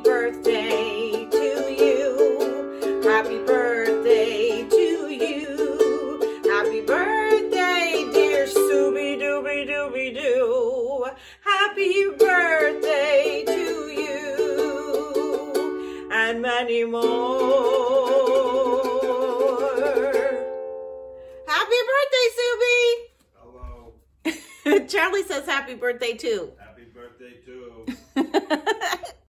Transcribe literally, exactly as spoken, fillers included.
birthday to you. Happy birthday to you. Happy birthday, dear Scooby Dooby Dooby Doo. Happy birthday to you. And many more. Happy birthday, Scooby. Hello. Charlie says happy birthday too. Happy birthday too.